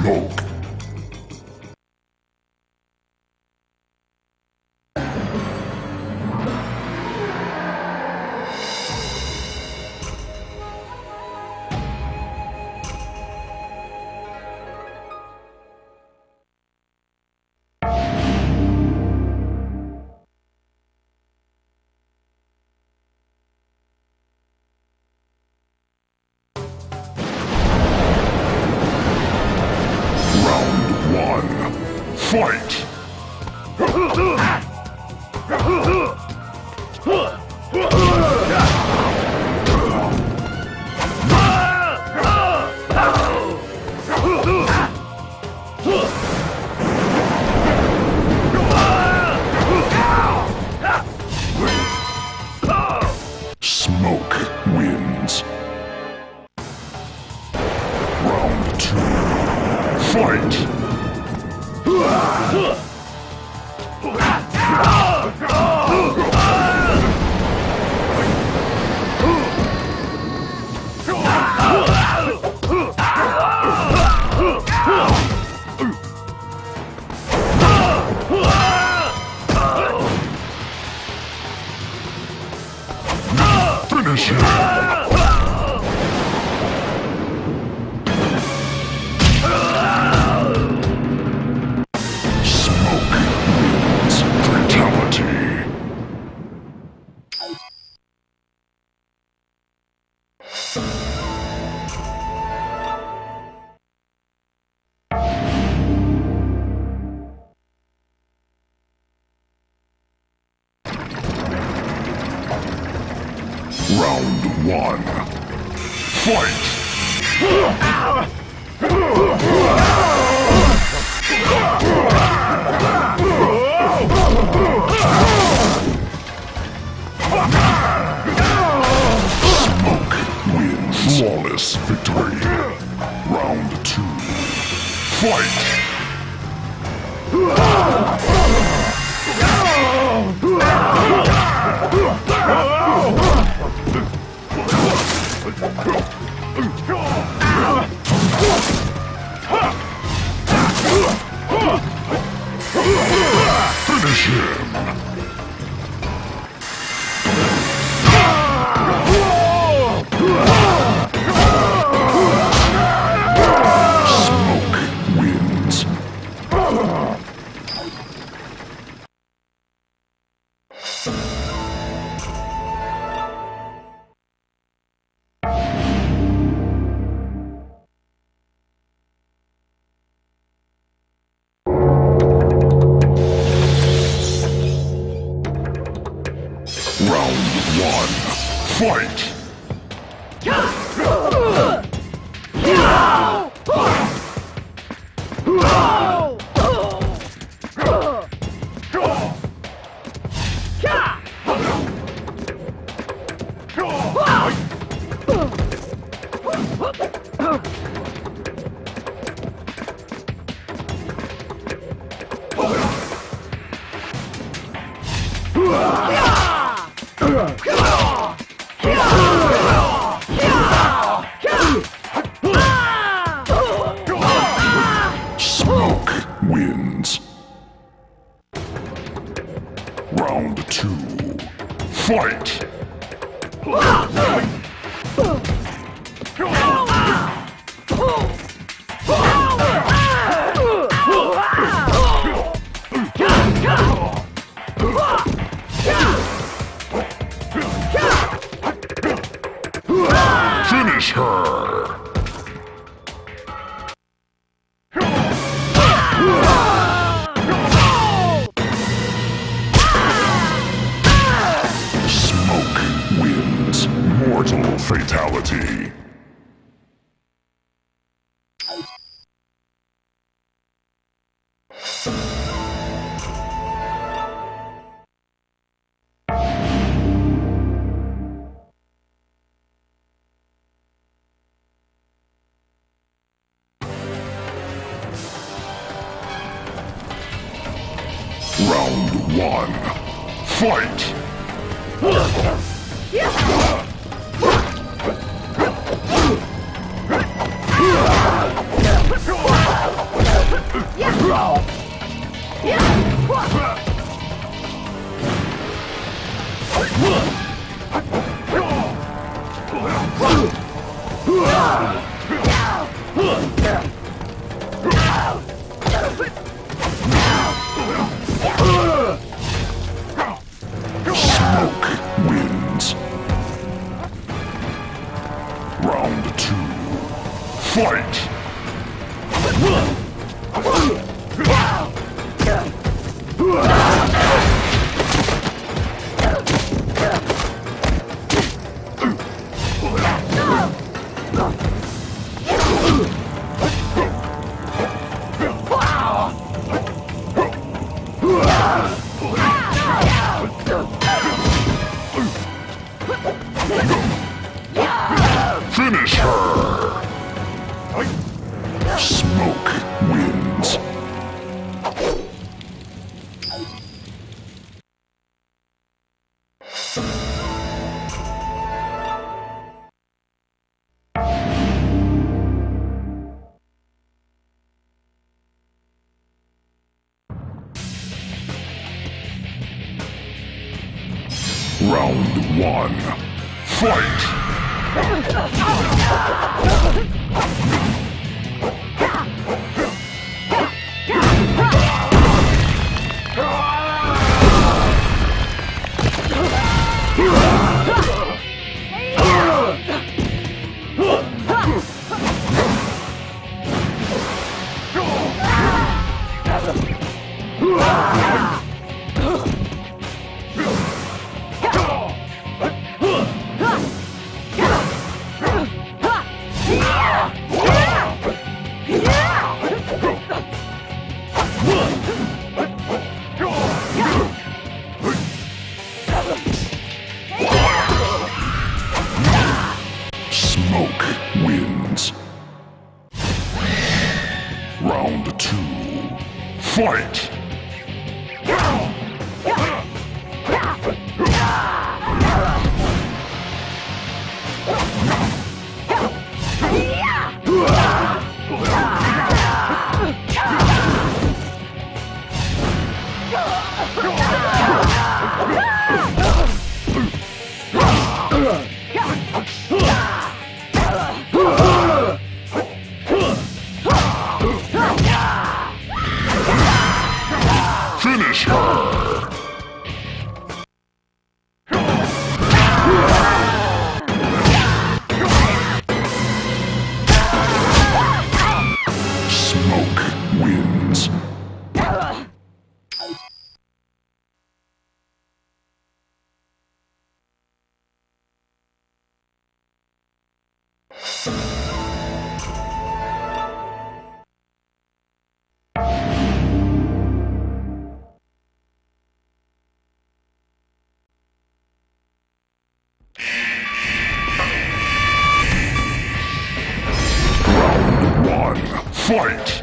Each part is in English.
Smoke. Fight! Smoke wins. Round 2. Fight! Finish him! Round 1. Fight! Smoke wins. Flawless victory. Round 2. Fight! Finish him! Smoke wins. Round 1. Fight! Smoke wins. Round 2. Fight! Finish her! Smoke wins. Mortal fatality. Round 1. Fight! Smoke wins. Round 2. Fight! Finish her! Smoke wins. Round 1. Fight! Smoke wins. Round 2. Fight! Finish her! Smoke wins. Round 1. Fight!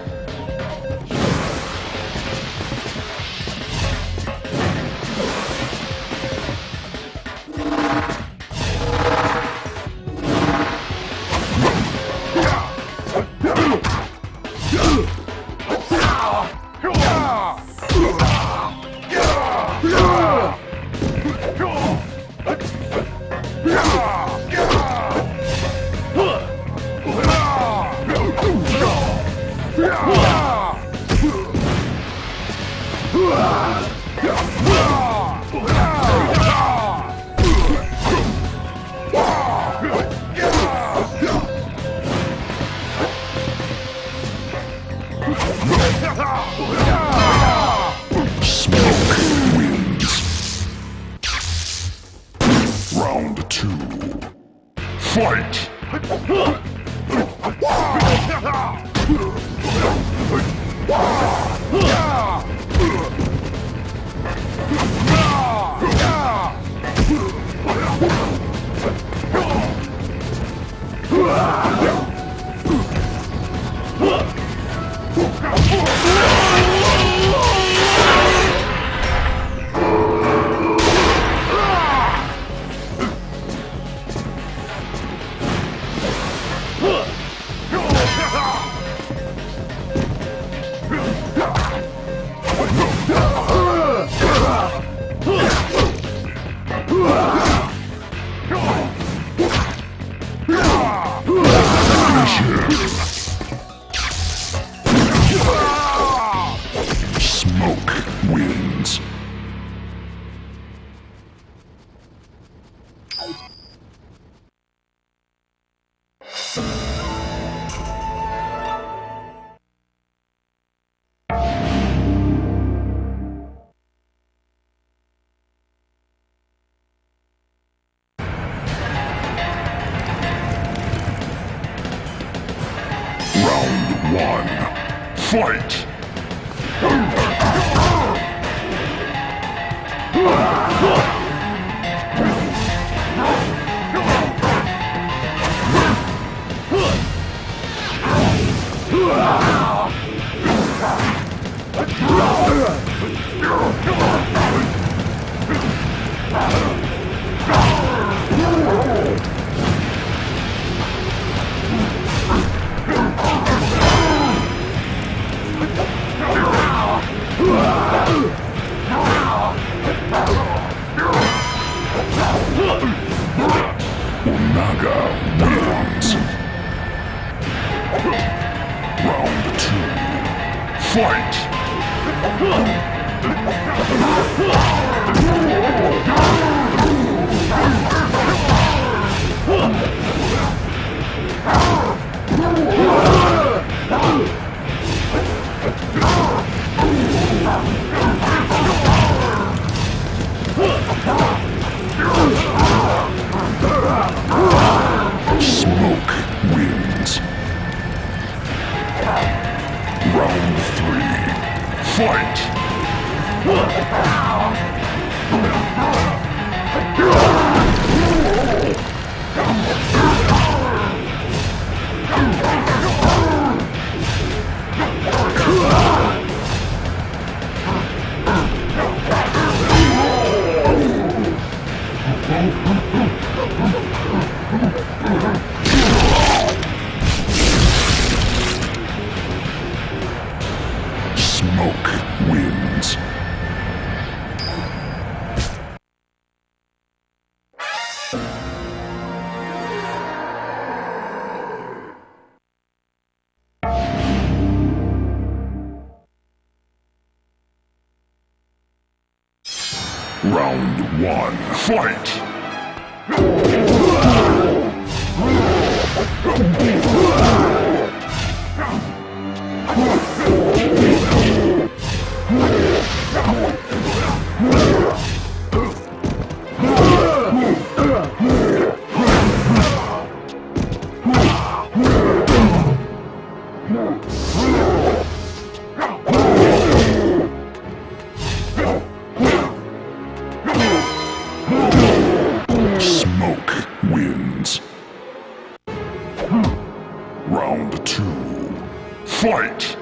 Smoke wins. Round 2. Fight! Smoke wins. Round one. Fight! Naga wins. Round two. Fight! Smoke wins. Round three. Fight! Smoke wins. Round one. Fight! Smoke wins. Round two. Fight!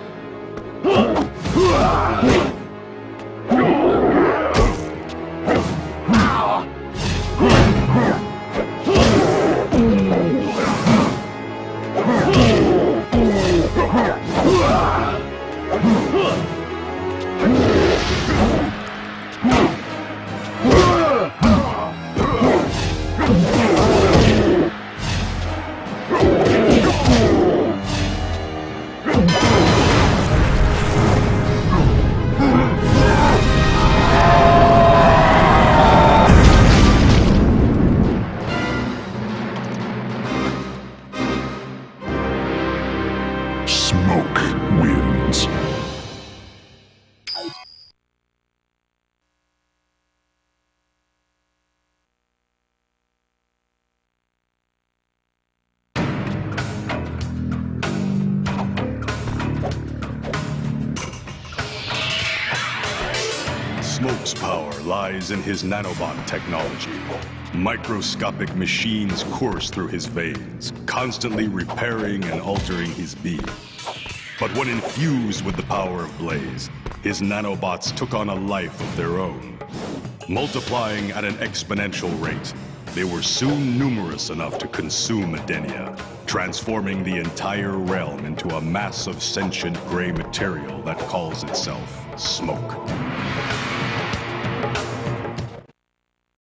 Smoke wins. Smoke's power lies in his nanobot technology. Microscopic machines course through his veins, constantly repairing and altering his being. But when infused with the power of Blaze, his nanobots took on a life of their own. Multiplying at an exponential rate, they were soon numerous enough to consume Edenia, transforming the entire realm into a mass of sentient gray material that calls itself Smoke.